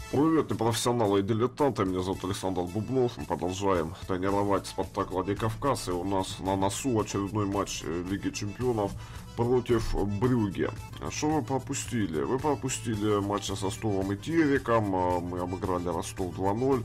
Привет, непрофессионалы и дилетанты, меня зовут Александр Бубнов, мы продолжаем тренировать Спартак Владикавказ, и у нас на носу очередной матч Лиги Чемпионов против Брюгге. Что вы пропустили? Вы пропустили матч с Ростовом и Тереком, мы обыграли Ростов 2-0,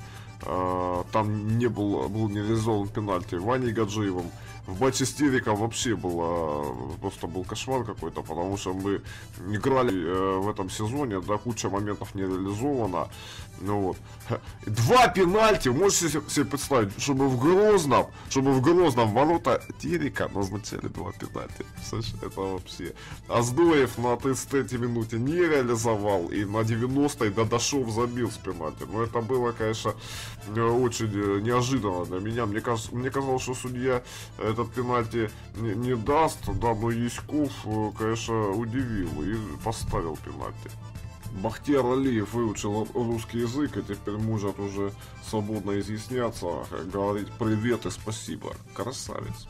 там был не реализован пенальти Ваней Гаджиевым. В матче с Тереком вообще просто был кошмар какой-то, потому что мы играли в этом сезоне, да, куча моментов не реализована. Ну вот. 2 пенальти, можете себе представить, чтобы в Грозном ворота Терека назначали 2 пенальти. Слышь, это вообще. Аздоев на 33-й минуте не реализовал, и на 90-й Дадашов забил с пенальти. Но это было, конечно, очень неожиданно для меня. Мне казалось, что судья этот пенальти не даст, да, но Яськов, конечно, удивил и поставил пенальти. Бахтияр Алиев выучил русский язык и теперь может уже свободно изъясняться, говорить привет и спасибо. Красавец.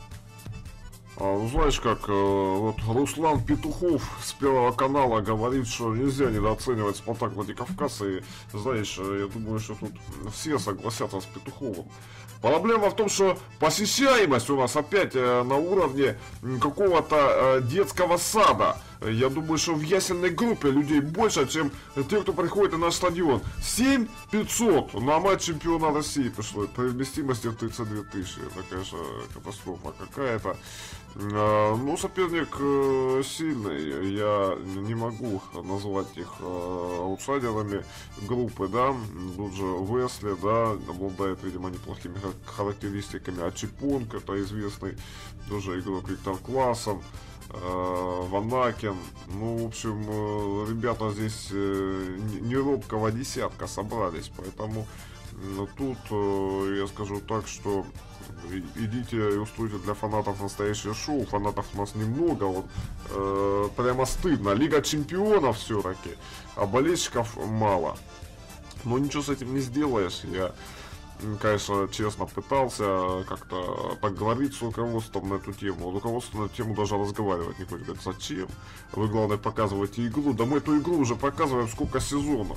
Знаешь как, вот Руслан Петухов с Первого канала говорит, что нельзя недооценивать Спартак Владикавказ, и знаешь, я думаю, что тут все согласятся с Петуховым. Проблема в том, что посещаемость у нас опять на уровне какого-то детского сада. Я думаю, что в ясельной группе людей больше, чем те, кто приходит на наш стадион. 7500 на матч чемпиона России пришло. При вместимости в 32 тысячи. Это, конечно, катастрофа какая-то. Ну, соперник сильный. Я не могу назвать их аутсайдерами группы, да. Тут же Весли, да, обладает, видимо, неплохими характеристиками. Ачипонг, это известный тоже игрок Виктор Классом. Ванакин. Ну, в общем, ребята здесь не робкого десятка собрались, поэтому тут я скажу так, что идите и устройте для фанатов настоящее шоу. Фанатов у нас немного, вот прямо стыдно. Лига Чемпионов все-таки, а болельщиков мало. Но ничего с этим не сделаешь. Я, конечно, честно пытался как-то поговорить с руководством на эту тему. Руководство на эту тему даже разговаривать не хочет. Говорит, зачем? Вы, главное, показываете игру. Да мы эту игру уже показываем сколько сезонов.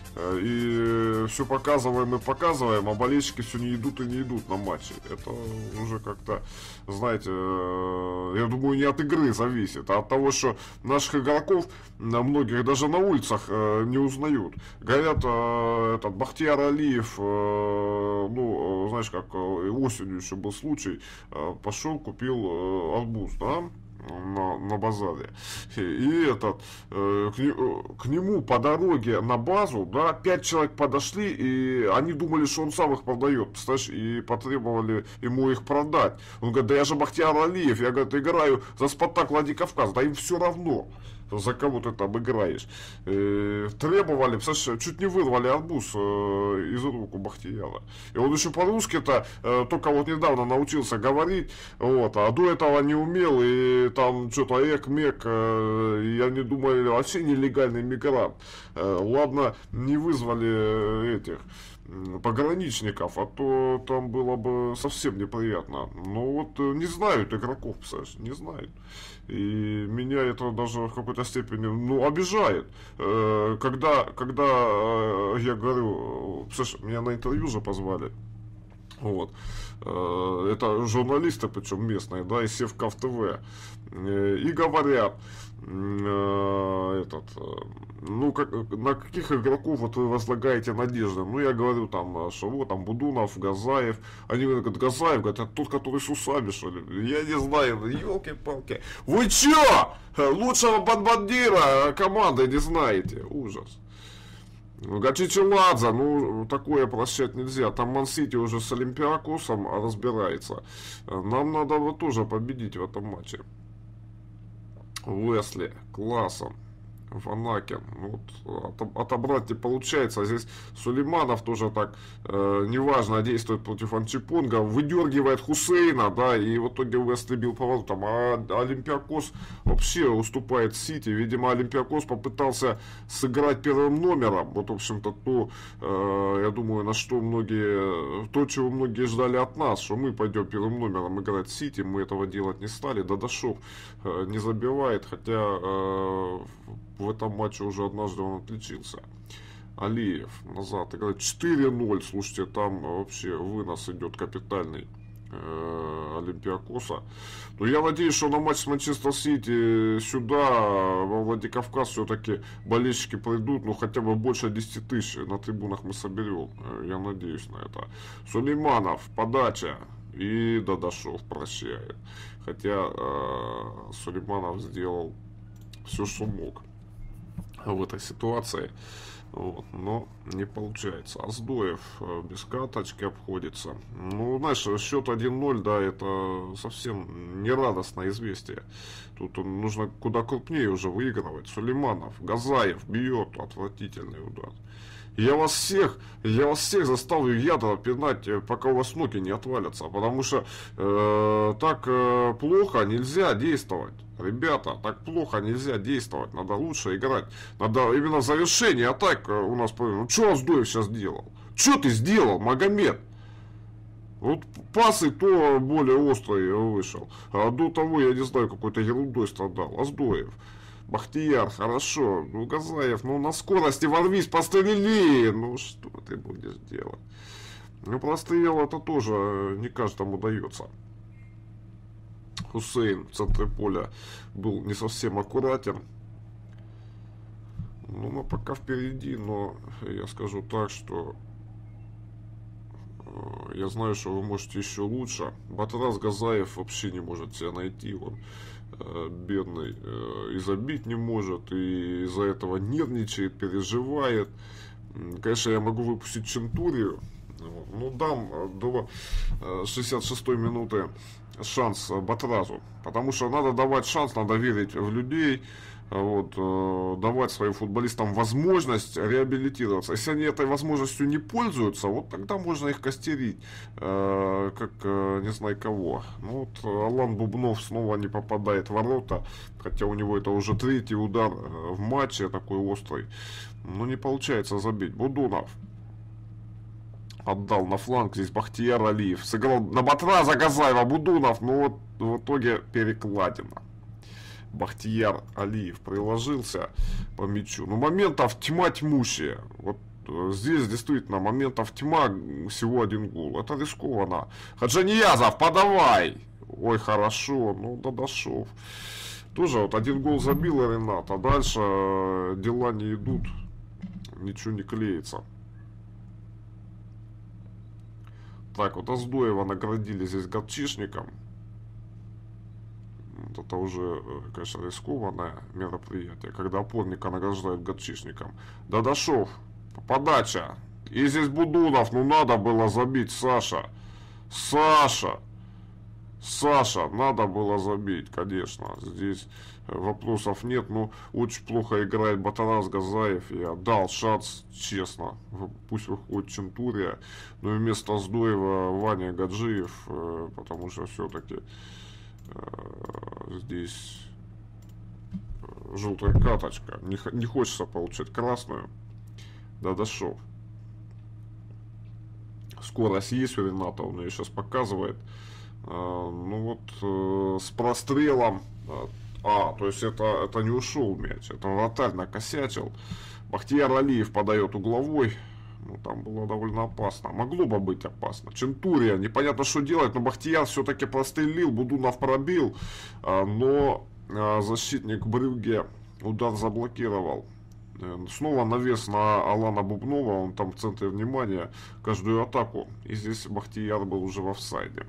И все показываем и показываем, а болельщики все не идут и не идут на матчи. Это уже как-то, знаете, я думаю, не от игры зависит, а от того, что наших игроков многих даже на улицах не узнают. Говорят, этот Бахтияр Алиев, ну, знаешь, как осенью еще был случай, пошел, купил арбуз, да? На базаре. И этот к нему по дороге на базу, да, 5 человек подошли, и они думали, что он сам их продает, представляешь, и потребовали ему их продать. Он говорит, да я же Бахтияр Алиев, я, говорит, играю за Спартак Владикавказ, да им все равно, за кого ты там играешь. Требовали, представляешь, чуть не вырвали арбуз из рук у Бахтияра. И он еще по-русски-то только вот недавно научился говорить, вот, а до этого не умел, и там что-то эк-мек, и они думали, вообще нелегальный мигрант. Ладно, не вызвали этих пограничников, а то там было бы совсем неприятно. Но вот не знают игроков, представляешь, не знают. И меня это даже в какой-то степени, ну, обижает. Когда я говорю, представляешь, меня на интервью же позвали. Вот. Это журналисты, причем местные, да, из Севкав ТВ. И говорят, ну, на каких игроков вот вы возлагаете надежды? Ну, я говорю там, что вот там Будунов, Газаев. Они говорят, Газаев, говорят, это тот, который с усами, что ли? Я не знаю, елки-палки. Вы чё? Лучшего бандира команды не знаете? Ужас. Гачичеладзе, ну, такое прощать нельзя. Там Ман-Сити уже с Олимпиакосом разбирается. Нам надо вот тоже победить в этом матче. Уэсли, Классом, Ванакин. Вот, отобрать не получается. Здесь Сулейманов тоже так неважно действует против Анчипонга. Выдергивает Хусейна, да, и в итоге Уэсли бил поворотом. А Олимпиакос вообще уступает Сити. Видимо, Олимпиакос попытался сыграть первым номером. Вот, в общем-то, я думаю, на что то, чего многие ждали от нас, что мы пойдем первым номером играть Сити. Мы этого делать не стали. Дадашов не забивает, хотя в этом матче уже однажды он отличился. Алиев назад играет 4-0. Слушайте, там вообще вынос идет капитальный Олимпиакоса. Но я надеюсь, что на матч с Манчестер Сити сюда, во Владикавказ, все-таки болельщики придут, ну хотя бы больше 10 тысяч на трибунах мы соберем. Я надеюсь на это. Сулейманов, подача. И Дадашов прощает. Хотя Сулейманов сделал все, что мог в этой ситуации. Вот, но не получается. Аздоев без каточки обходится. Ну, знаешь, счет 1-0, да, это совсем нерадостное известие. Тут нужно куда крупнее уже выигрывать. Сулейманов, Газаев бьет, отвратительный удар. Я вас всех заставлю ядра пинать, пока у вас ноги не отвалятся. Потому что так плохо нельзя действовать. Ребята, так плохо нельзя действовать. Надо лучше играть. Надо именно в завершении атак у нас... Ну, что Аздоев сейчас делал? Что ты сделал, Магомед? Вот пас и то более острый вышел. А до того, я не знаю, какой-то ерундой страдал. Аздоев. Бахтияр, хорошо. Ну, Газаев, ну на скорости ворвись, пострели. Ну, что ты будешь делать? Ну, прострел это тоже не каждому дается. Хусейн в центре поля был не совсем аккуратен. Ну, мы пока впереди, но я скажу так, что я знаю, что вы можете еще лучше. Батрас Газаев вообще не может себя найти. Он бедный и забить не может, и из-за этого нервничает, переживает. Конечно, я могу выпустить Чентурию. Ну, дам до 66-й минуты шанс Батразу. Потому что надо давать шанс, надо верить в людей. Вот, давать своим футболистам возможность реабилитироваться. Если они этой возможностью не пользуются, вот тогда можно их костерить, как не знаю кого. Ну, вот Алан Бубнов снова не попадает в ворота, хотя у него это уже третий удар в матче, такой острый. Но не получается забить. Будунов отдал на фланг, здесь Бахтияр Алиев сыграл на Батраза Газаева. Будунов, но вот в итоге перекладина. Бахтияр Алиев приложился по мячу. Но моментов тьма тьмущая. Вот здесь действительно моментов тьма, всего один гол. Это рискованно. Хаджаниязов, подавай! Ой, хорошо. Ну, Дадашов. Тоже вот один гол забил Ренат, а дальше дела не идут. Ничего не клеится. Так, вот Аздоева наградили здесь горчишником. Вот это уже, конечно, рискованное мероприятие, когда опорника награждают горчишником. Дадашов, подача. И здесь Будунов, ну надо было забить, Саша. Саша, надо было забить, конечно. Здесь вопросов нет, но очень плохо играет Батарас Газаев. Я дал шанс, честно. Пусть выходит Чентурия, но вместо Аздоева Ваня Гаджиев, потому что все-таки... здесь желтая карточка. Не хочется получать красную. Дадашов. Скорость есть у Рената, он ее сейчас показывает. Ну вот с прострелом. То есть это не ушел мяч. Это вратарь накосячил. Бахтияр Алиев подает угловой. Ну, там было довольно опасно. Могло бы быть опасно. Чентурия, непонятно, что делать, но Бахтияр все-таки прострелил, Будунов пробил, но защитник Брюгге удар заблокировал. Снова навес на Алана Бубнова, он там в центре внимания, каждую атаку. И здесь Бахтияр был уже в офсайде.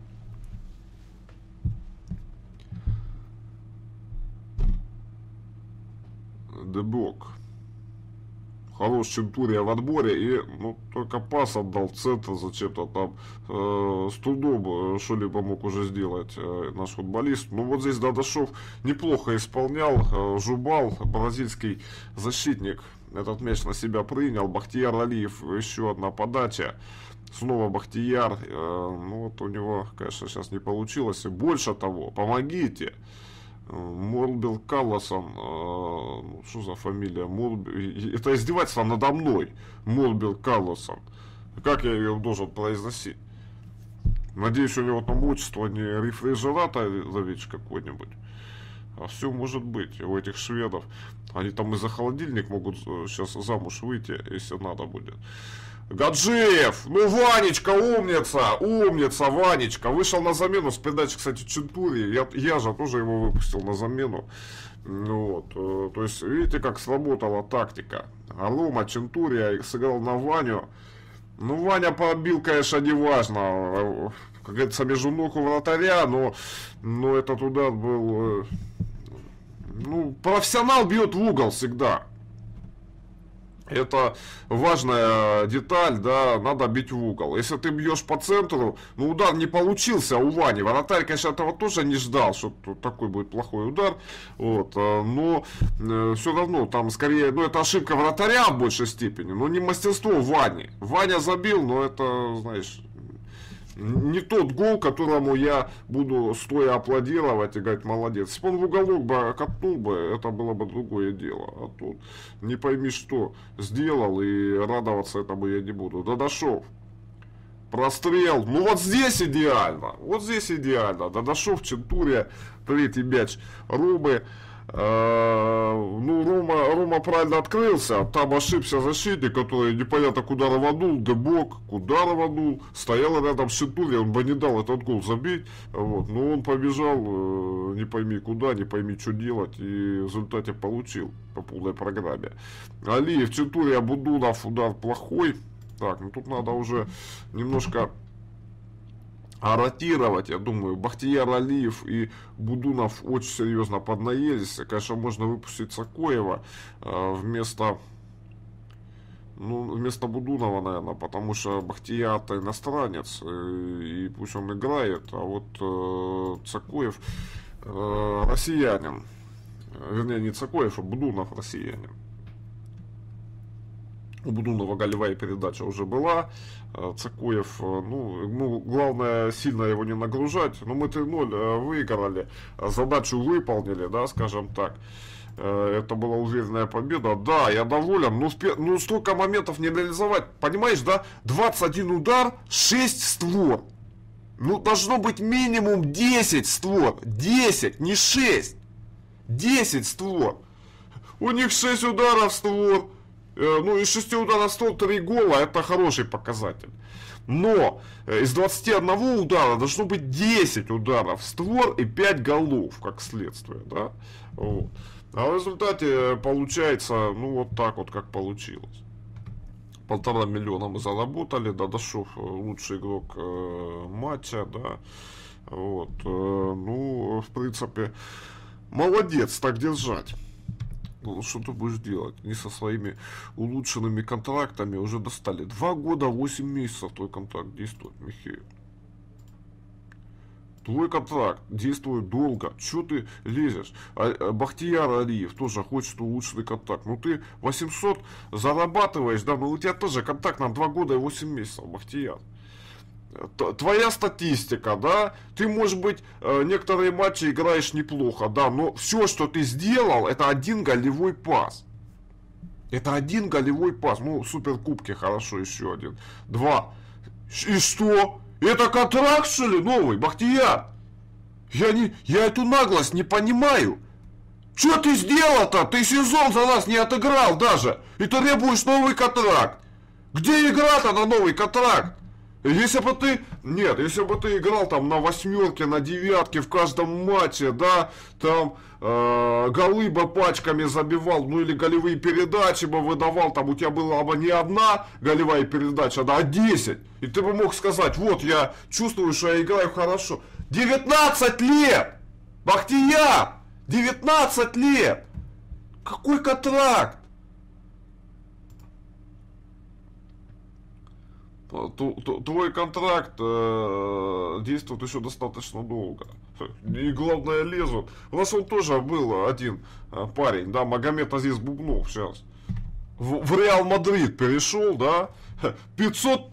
Дебок. Хорош Чентурия в отборе, и ну, только пас отдал в центр зачем-то там. С трудом что-либо мог уже сделать наш футболист. Ну вот здесь Дадашов неплохо исполнял. Жубал, бразильский защитник, этот мяч на себя принял. Бахтияр Алиев, еще одна подача. Снова Бахтияр. Ну вот у него, конечно, сейчас не получилось. И больше того, помогите. Морбил Калласон, что за фамилия? Это издевательство надо мной. Морбил Калласон. Как я ее должен произносить? Надеюсь, у него там отчество не рефрижераторович какой-нибудь. А все может быть у этих шведов. Они там и за холодильник могут сейчас замуж выйти, если надо будет. Гаджиев! Ну, Ванечка, умница! Умница, Ванечка! Вышел на замену с передачи, кстати, Чентури. Я же тоже его выпустил на замену. Вот. То есть, видите, как сработала тактика. Рома Чентури сыграл на Ваню. Ну, Ваня побил, конечно, неважно. Как говорится, между ног у вратаря, но этот удар был... Ну, профессионал бьет в угол всегда. Это важная деталь, да, надо бить в угол. Если ты бьешь по центру, ну, удар не получился у Вани. Вратарь, конечно, этого тоже не ждал, что такой будет плохой удар. Вот, но все равно, там скорее, ну, это ошибка вратаря в большей степени, но не мастерство Вани. Ваня забил, но это, знаешь... Не тот гол, которому я буду стоя аплодировать и говорить, молодец. Если бы он в уголок бы катнул бы, это было бы другое дело. А тут не пойми что сделал, и радоваться этому я не буду. Дадашов. Прострел. Ну вот здесь идеально. Вот здесь идеально. Дадашов, Чентурия, третий мяч Ромы. Ну, Рома правильно открылся, там ошибся защитник, который непонятно куда рванул, Дебок, куда рванул, стоял рядом с Чентури, он бы не дал этот гол забить, вот, но он побежал, не пойми куда, не пойми что делать, и в результате получил по полной программе. Алиев, Чентури, Абудунов, удар плохой, так, ну тут надо уже немножко... ротировать, я думаю, Бахтияр Алиев и Будунов очень серьезно поднаелись. Конечно, можно выпустить Цакоева вместо Будунова, наверное, потому что Бахтияр-то иностранец, и пусть он играет, а вот Цакоев россиянин. Вернее, не Цакоев, а Будунов россиянин. У Будунова голевая передача уже была. Цакоев, ну, главное сильно его не нагружать. Но мы 3-0 выиграли. Задачу выполнили, да, скажем так. Это была уверенная победа. Да, я доволен. Ну, столько моментов не реализовать. Понимаешь, да? 21 удар, 6 створ. Ну, должно быть минимум 10 створ. 10, не 6. 10 створ. У них 6 ударов в створ. Ну, из 6 ударов 103 гола, это хороший показатель. Но из 21 удара должно быть 10 ударов в створ и 5 голов, как следствие, да? Вот. А в результате получается, ну, вот так вот, как получилось. 1,5 миллиона мы заработали, Дадашов лучший игрок матча, да? Вот. Ну, в принципе, молодец, так держать. Ну, что ты будешь делать? Не со своими улучшенными контрактами уже достали. 2 года, 8 месяцев твой контракт действует, Михаил. Твой контракт действует долго. Че ты лезешь? Бахтияр Алиев тоже хочет улучшенный контракт. Ну ты 800 зарабатываешь, да, но у тебя тоже контракт на 2 года и 8 месяцев, Бахтияр. Твоя статистика, да, ты, может быть, некоторые матчи играешь неплохо, да, но все, что ты сделал, это 1 голевой пас. Это 1 голевой пас. Ну, в суперкубке хорошо, еще 1. 2. И что? Это контракт, что ли, новый, Бахтияр? Я эту наглость не понимаю. Что ты сделал-то? Ты сезон за нас не отыграл даже. И ты требуешь новый контракт. Где игра-то на новый контракт? Если бы ты играл там на 8-ке, на 9-ке в каждом матче, да, там голы бы пачками забивал, ну или голевые передачи бы выдавал, там у тебя была бы не 1 голевая передача, да, а 10. И ты бы мог сказать, вот я чувствую, что я играю хорошо. 19 лет! Бахтияр! 19 лет! Какой контракт? Твой контракт действует еще достаточно долго. И главное, лезут. У нас он тоже был один парень, да, Магомед Азиз Бубнов сейчас. В Реал Мадрид перешел, да, 500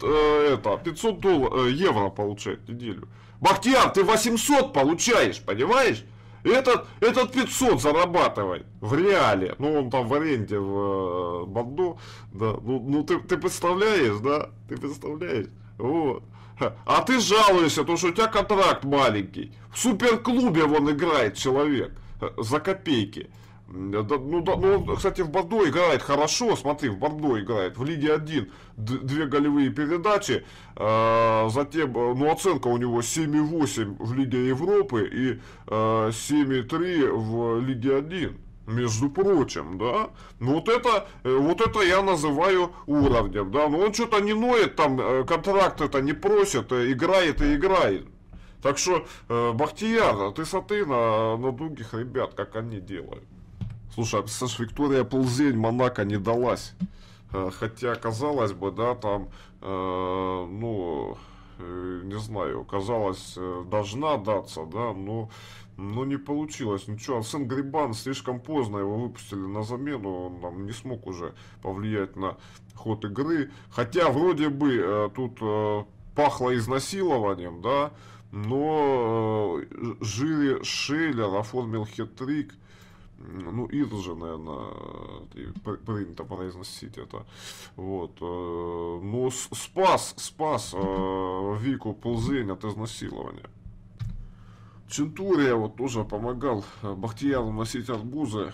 евро получает в неделю. Бахтияр, ты 800 получаешь, понимаешь? Этот 500 зарабатывает в Реале. Ну, он там в аренде в Бордо. Да. Ну ты представляешь, да? Ты представляешь? Вот. А ты жалуешься, потому что у тебя контракт маленький. В суперклубе вон играет человек. за копейки. Ну, кстати, в Бордо играет хорошо, смотри, в Бордо играет, в Лиге 1 две голевые передачи, затем, ну, оценка у него 7,8 в Лиге Европы и 7,3 в Лиге 1. Между прочим, да, вот это я называю уровнем, да, но он что-то не ноет, там, контракт это не просит, играет и играет. Так что, Бахтияр, ты смотри на других ребят, как они делают. Слушай, представляешь, Виктория Плзень Монако не далась. Хотя, казалось бы, да, там, ну, не знаю, казалось, должна даться, да, но не получилось. Ничего, Арсен Грибан слишком поздно его выпустили на замену, он там не смог уже повлиять на ход игры. Хотя, вроде бы, тут пахло изнасилованием, да, но Жири Шейлер оформил хет-трик. Ну, Ир же, наверное, принято произносить это. Вот. Ну, спас Вику Плзень от изнасилования. Чентурия вот тоже помогал Бахтияру носить арбузы,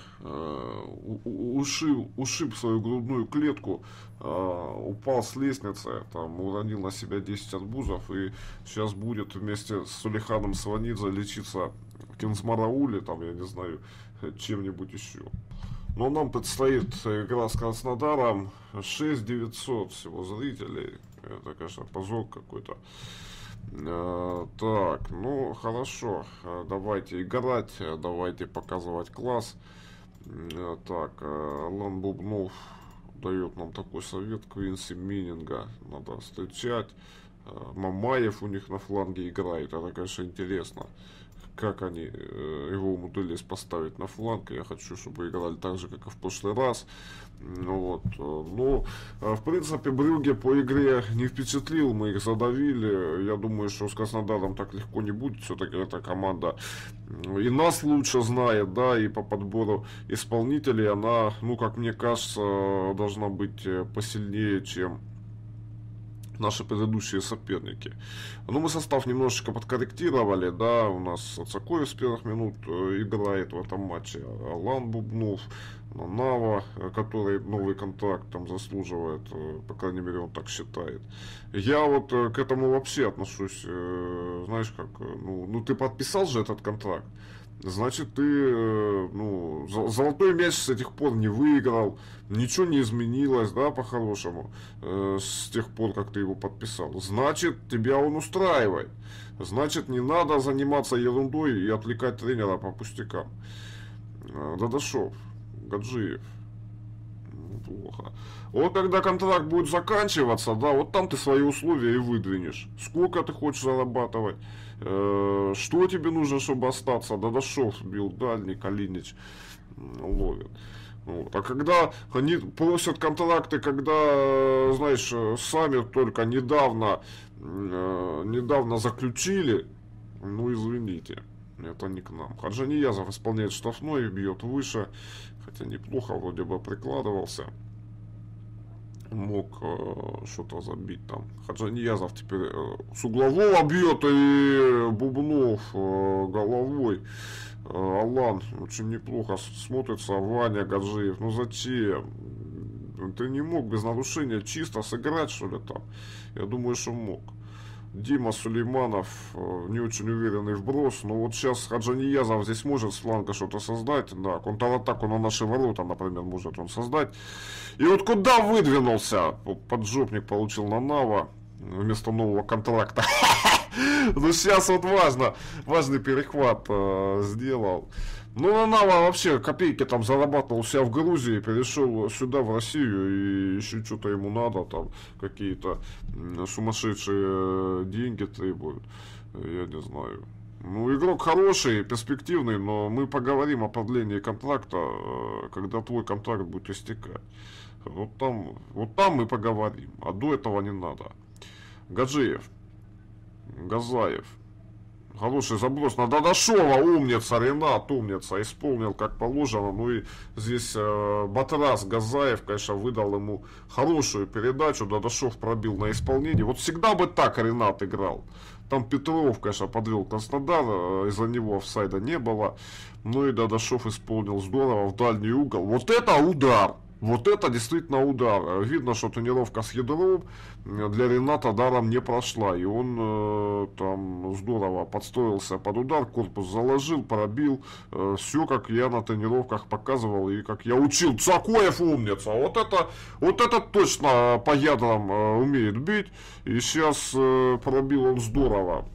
ушиб свою грудную клетку, упал с лестницы, там уронил на себя 10 арбузов и сейчас будет вместе с Сулейханом Сванидзе лечиться в Кинзмарауле, там, я не знаю, чем-нибудь еще. Но нам предстоит игра с Краснодаром, 6900 всего зрителей, это, конечно, позор какой-то. Так, ну хорошо, давайте играть, давайте показывать класс. Так, Алан Бубнов дает нам такой совет: Квинси Мининга надо встречать. Мамаев у них на фланге играет, это, конечно, интересно, как они его умудрились поставить на фланг. Я хочу, чтобы играли так же, как и в прошлый раз. Вот. Но, в принципе, Брюгге по игре не впечатлил, мы их задавили. Я думаю, что с Краснодаром так легко не будет. Все-таки эта команда и нас лучше знает, да, и по подбору исполнителей она, ну, как мне кажется, должна быть посильнее, чем наши предыдущие соперники. Ну, мы состав немножечко подкорректировали, да, у нас Цакоев с первых минут играет в этом матче, Алан Бубнов, Нава, который новый контракт там заслуживает, по крайней мере, он так считает. Я вот к этому вообще отношусь, знаешь, как, ну ты подписал же этот контракт, значит, ты, ну, золотой мяч с этих пор не выиграл, ничего не изменилось, да, по-хорошему, с тех пор, как ты его подписал. Значит, тебя он устраивает. Значит, не надо заниматься ерундой и отвлекать тренера по пустякам. Дадашов, Гаджиев. Плохо. Вот когда контракт будет заканчиваться, да, вот там ты свои условия и выдвинешь. Сколько ты хочешь зарабатывать, что тебе нужно, чтобы остаться. Дадашов бил дальний, Калинич ловит. Вот. А когда они просят контракты, когда, знаешь, сами только недавно заключили, ну, извините, это не к нам. Хаджаниязов исполняет штрафной, бьет выше, хотя неплохо вроде бы прикладывался. Мог что-то забить там. Хаджаниязов теперь с углового бьет, и Бубнов головой. Алан очень неплохо смотрится. Ваня Гаджиев, ну зачем? Ты не мог без нарушения чисто сыграть, что ли, там? Я думаю, что мог. Дима Сулейманов, не очень уверенный вброс, но вот сейчас Хаджаниязов здесь может с фланга что-то создать, да, контратаку на наши ворота, например, может он создать. И вот куда выдвинулся? Поджопник получил на Нава вместо нового контракта. Ну сейчас вот важный перехват сделал. Ну, Нава вообще копейки там зарабатывал у себя в Грузии, перешел сюда, в Россию, и еще что-то ему надо, там какие-то сумасшедшие деньги требуют, я не знаю. Ну, игрок хороший, перспективный, но мы поговорим о продлении контракта, когда твой контракт будет истекать. Вот там мы поговорим, а до этого не надо. Гаджиев, Газаев, Хороший заброс на Дадашова. Умница, Ренат, умница. Исполнил как положено. Ну и здесь Батрас Газаев, конечно, выдал ему хорошую передачу. Дадашов пробил на исполнение. Вот всегда бы так Ренат играл. Там Петров, конечно, подвел Краснодар. Из-за него офсайда не было. Ну и Дадашов исполнил здорово в дальний угол. Вот это удар! Вот это действительно удар. Видно, что тренировка с ядром для Рената даром не прошла. И он там здорово подстроился под удар, корпус заложил, пробил. Все, как я на тренировках показывал и как я учил. Цакоев умница. Вот это точно по ядрам умеет бить. И сейчас пробил он здорово.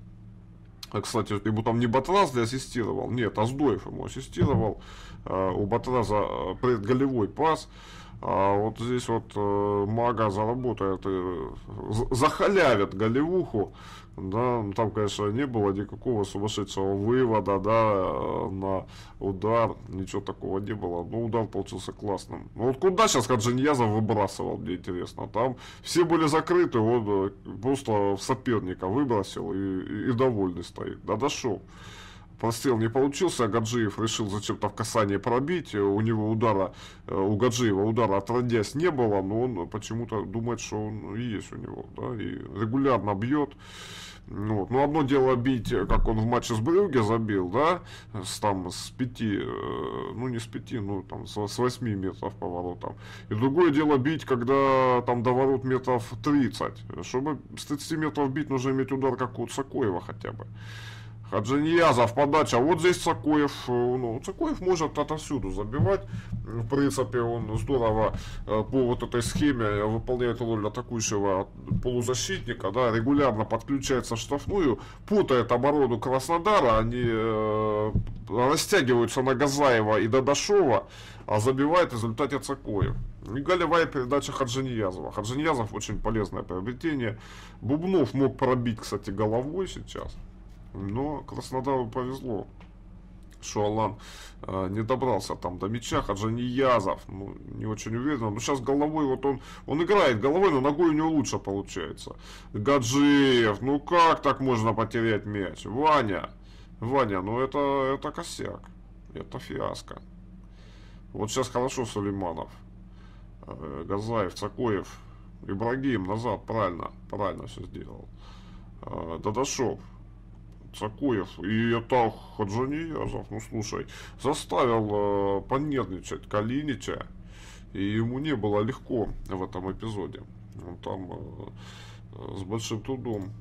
Кстати, ему там не Батрас ассистировал, нет, Аздоев ему ассистировал. У Батраза предголевой пас. А вот здесь вот Мага заработает, захалявит голевуху. Да, там, конечно, не было никакого сумасшедшего вывода, да, на удар, ничего такого не было, но удар получился классным. Ну вот куда сейчас Хаджиньязов выбрасывал, мне интересно, там все были закрыты, он просто в соперника выбросил и довольный стоит, да, дошел. Прострел не получился, Гаджиев решил зачем-то в касании пробить, у него удара, у Гаджиева удара отродясь не было, но он почему-то думает, что он есть у него, да, и регулярно бьет. Вот. Ну, одно дело бить, как он в матче с Брюгге забил, да, с 5, ну не с 5, ну там с 8 метров по воротам. И другое дело бить, когда там до ворот метров 30. Чтобы с 30 метров бить, нужно иметь удар, как у Цакоева хотя бы. Хаджиньязов, подача. Вот здесь Цакоев, ну, Цакоев может отовсюду забивать. В принципе, он здорово по вот этой схеме выполняет роль атакующего полузащитника, да, регулярно подключается в штрафную, путает оборону Краснодара, они растягиваются на Газаева и Дадашова, а забивает в результате Цакоев. И голевая передача Хаджиньязова. Хаджиньязов очень полезное приобретение. Бубнов мог пробить, кстати, головой сейчас. Но Краснодару повезло, что Алан не добрался там до мяча. Хаджиньязов, ну, не очень уверенно. Но сейчас головой, вот он играет головой, но ногой у него лучше получается. Гаджиев, ну как так можно потерять мяч? Ваня, ну это косяк. Это фиаско. Вот сейчас хорошо Сулейманов, Газаев, Цакоев, Ибрагим назад, правильно все сделал. Дадашов, Цакоев и это Хаджиньязов, ну слушай, заставил понервничать Калинича, и ему не было легко в этом эпизоде. Он там с большим трудом.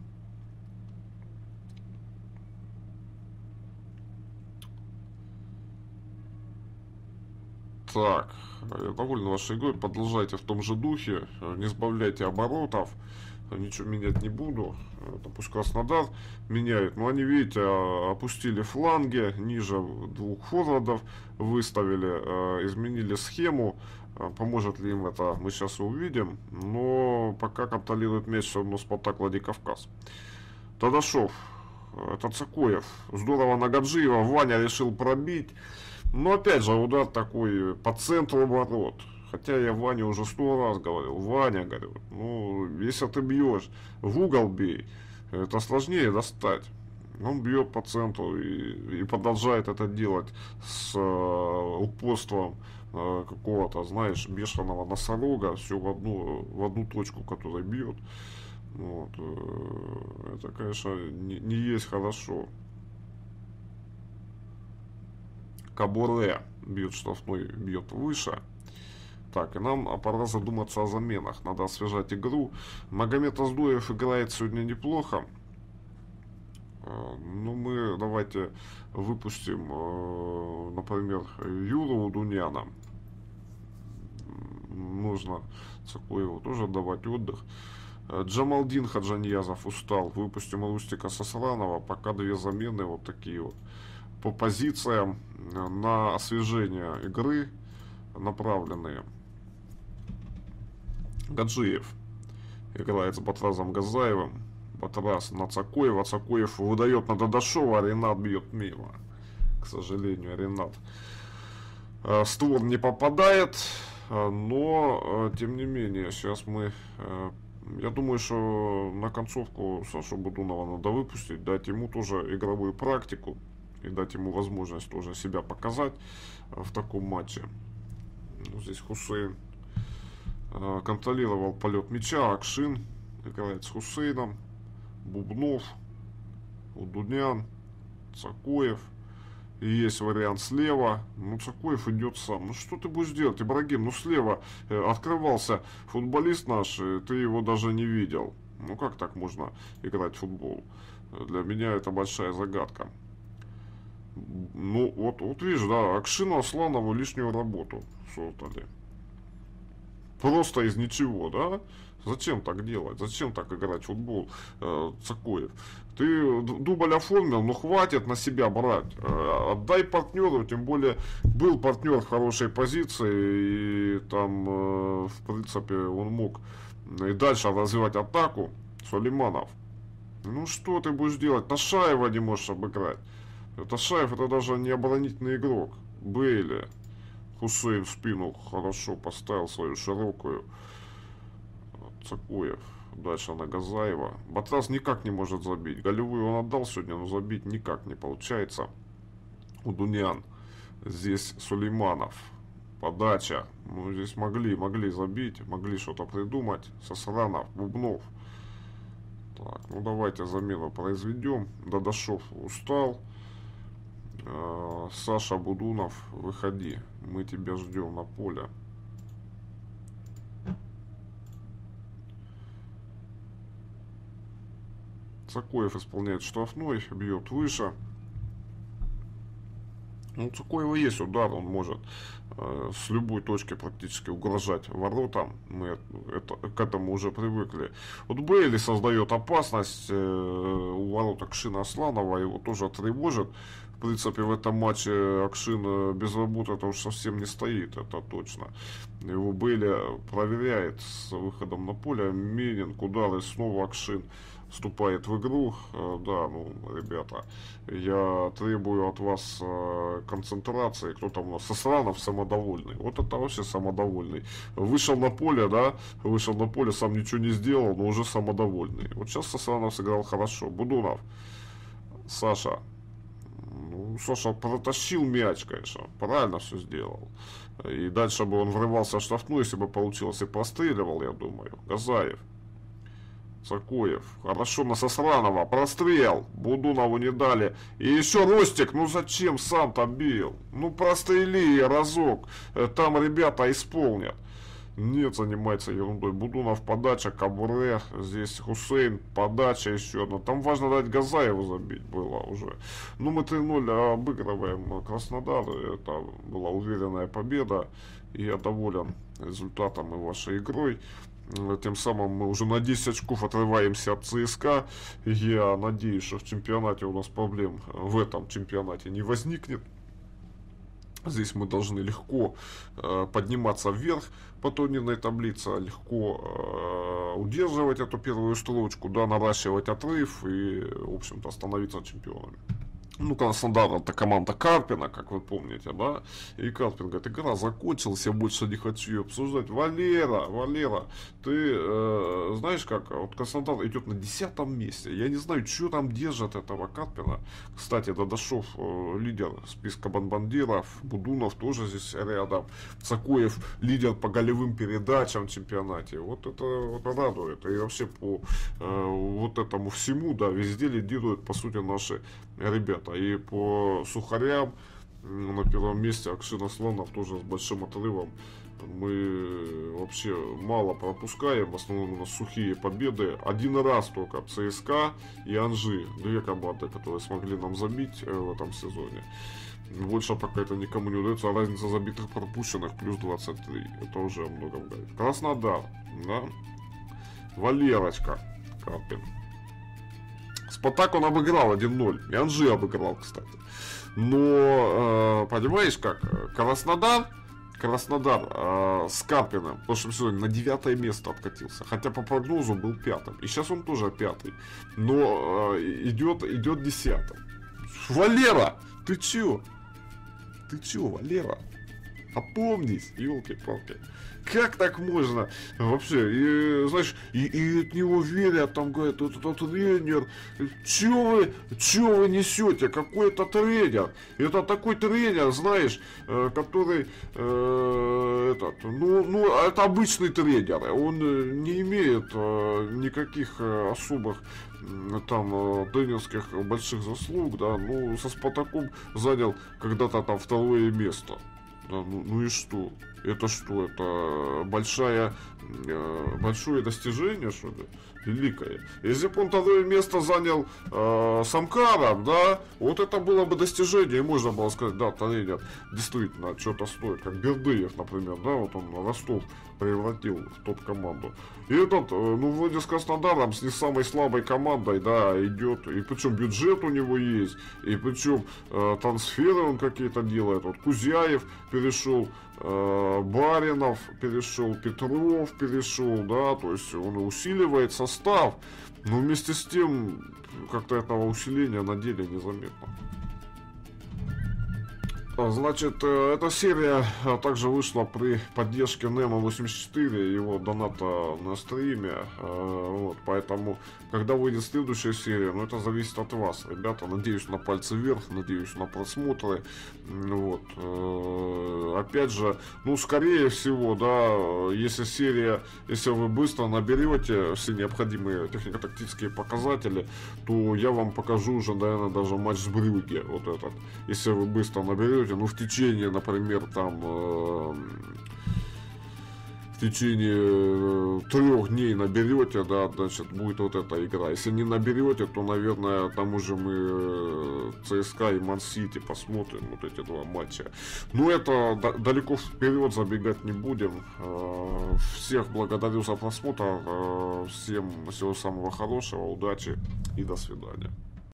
Так, я доволен вашей игрой, продолжайте в том же духе, не сбавляйте оборотов. Ничего менять не буду. Это пусть Краснодар меняет. Но они, видите, опустили фланги, ниже двух форвардов выставили, изменили схему. Поможет ли им это, мы сейчас увидим. Но пока контролирует мяч все равно Спартак Владикавказ. Дадашов, это Цакоев. Здорово на Гаджиева. Ваня решил пробить. Но опять же удар такой по центру ворот. Хотя я Ване уже 100 раз говорил, Ваня, говорю, ну, если ты бьешь, в угол бей, это сложнее достать. Он бьет по центру и продолжает это делать с упорством какого-то, знаешь, бешеного носорога, все в одну точку, которая бьет. Вот, это, конечно, не есть хорошо. Кабуре бьет штрафной, бьет выше. Так, и нам пора задуматься о заменах. Надо освежать игру. Магомед Аздоев играет сегодня неплохо. Ну, мы давайте выпустим, например, Юру Дуняна. Нужно Цакоеву тоже давать отдых. Джамалдин Хаджиньязов устал. Выпустим Рустика Сосранова. Пока две замены вот такие вот. По позициям на освежение игры направленные. Гаджиев играет с Батразом Газаевым. Батраз на Цакоева. Цакоев выдает на Дадашова, а Ренат бьет мимо. К сожалению, Ренат створ не попадает. Но, тем не менее, сейчас мы Я думаю, что на концовку Сашу Будунова надо выпустить, дать ему тоже игровую практику и дать ему возможность тоже себя показать в таком матче. Ну, здесь Хусейн контролировал полет мяча, Акшин играет с Хусейном, Бубнов, Удунян, Цакоев. И есть вариант слева. Ну, Цакоев идет сам. Ну, что ты будешь делать, Ибрагим? Ну, слева открывался футболист наш, ты его даже не видел. Ну, как так можно играть в футбол? Для меня это большая загадка. Ну, вот видишь, да, Акшину Асланову лишнюю работу создали. Просто из ничего, да? Зачем так делать? Зачем так играть в футбол, Цакоев? Ты дубль оформил, ну хватит на себя брать. Отдай партнеру, тем более был партнер в хорошей позиции, и там, в принципе, он мог и дальше развивать атаку. Сулейманов. Ну что ты будешь делать? Ташаева не можешь обыграть. Ташаев это даже не оборонительный игрок. Бейли. Хусейн в спину хорошо поставил свою широкую. Цакоев. Дальше на Газаева. Батрас никак не может забить. Голевую он отдал сегодня, но забить никак не получается. Удунян. Здесь Сулейманов. Подача. Ну, здесь могли забить. Могли что-то придумать. Сосранов. Бубнов. Так, ну давайте замену произведем. Дадашов устал. Саша Будунов, выходи. Мы тебя ждем на поле. Цакоев исполняет штрафной, бьет выше. Ну, у Цакоева есть удар, он может с любой точки практически угрожать воротам. Мы к этому уже привыкли. Вот Бейли создает опасность у ворот Акшина Асланова, его тоже тревожит. В принципе, в этом матче Акшин без работы это уж совсем не стоит, это точно. Его Бейли проверяет с выходом на поле. Мининг, удар, и снова Акшин вступает в игру. Да, ну, ребята, я требую от вас концентрации. Кто там у нас? Сосранов самодовольный. Вот это вообще самодовольный. Вышел на поле, да, вышел на поле, сам ничего не сделал, но уже самодовольный. Вот сейчас Сосранов сыграл хорошо. Будунов. Саша. Ну, Саша протащил мяч, конечно. Правильно все сделал. И дальше бы он врывался в штрафную, если бы получилось, и простреливал, я думаю. Газаев. Цакоев. Хорошо на Сосранова. Прострел. Будунову не дали. И еще Ростик. Ну зачем сам-то бил? Ну прострели разок. Там ребята исполнят. Нет, занимается ерундой. Будунов, подача, Кабуре. Здесь Хусейн, подача еще одна. Там важно дать Газаеву забить было уже. Ну мы 3-0 обыгрываем Краснодар. Это была уверенная победа. И я доволен результатом и вашей игрой. Тем самым мы уже на 10 очков отрываемся от ЦСКА. Я надеюсь, что в чемпионате у нас проблем в этом чемпионате не возникнет. Здесь мы должны легко подниматься вверх по турнирной таблице, легко удерживать эту первую строчку, да, наращивать отрыв и, в общем-то, становиться чемпионами. Ну, Краснодар это команда Карпина, как вы помните, да. И Карпин говорит, игра закончилась, я больше не хочу ее обсуждать. Валера, ты знаешь как, вот Краснодар идет на 10-м месте. Я не знаю, что там держит этого Карпина. Кстати, Дадашов лидер списка бандиров, Будунов тоже здесь рядом. Цакоев лидер по голевым передачам в чемпионате. Вот это радует. И вообще по вот этому всему, да, везде лидируют, по сути, наши ребята. И по сухарям на первом месте Акшин Асланов тоже с большим отрывом. Мы вообще мало пропускаем. В основном у нас сухие победы. Один раз только ЦСКА и Анжи. Две команды, которые смогли нам забить в этом сезоне. Больше пока это никому не удается. А разница забитых пропущенных плюс 23. Это уже о многом говорит. Краснодар. Да? Валерочка. Карпин. Спартак он обыграл 1-0. И Анжи обыграл, кстати. Но, понимаешь как, Краснодар с Карпиным в прошлом сезоне на 9 место откатился. Хотя по прогнозу был 5-м. И сейчас он тоже 5-й. Но идет 10-м. Валера, ты чё? Валера? Опомнись, елки-палки. Как так можно вообще? И, знаешь, и от него верят, там говорят, это тренер. Чё вы несете? Какой это тренер? Это такой тренер, знаешь, который, это обычный тренер. Он не имеет никаких особых там тренерских больших заслуг, да, ну, со Спартаком занял когда-то там 2-е место. Да, ну и что? Это что? Это большое достижение, что ли? Великое. Если бы он 2-е место занял Самкаров, да, вот это было бы достижение, и можно было сказать, да, тренер действительно что-то стоит, как Бердыев, например, да, вот он Ростов превратил в топ-команду. И этот, ну, вроде с Краснодаром, с не самой слабой командой, да, идет, и причем бюджет у него есть, и причем трансферы он какие-то делает, вот Кузяев перешел, Баринов перешел, Петров перешел, да, то есть он усиливает состав, но вместе с тем как-то этого усиления на деле незаметно. Значит, эта серия также вышла при поддержке Nemo84, его доната на стриме, вот, поэтому, когда выйдет следующая серия, ну, это зависит от вас, ребята, надеюсь на пальцы вверх, надеюсь на просмотры, вот, опять же, ну, скорее всего, да, если вы быстро наберете все необходимые технико-тактические показатели, то я вам покажу уже, наверное, даже матч с Брюгге, вот этот, если вы быстро наберете, ну, в течение, например, там, в течение 3 дней наберете, да, значит, будет вот эта игра. Если не наберете, то, наверное, там уже мы ЦСКА и Ман-Сити посмотрим, вот эти 2 матча. Но это далеко вперед забегать не будем. Всех благодарю за просмотр, всем всего самого хорошего, удачи и до свидания.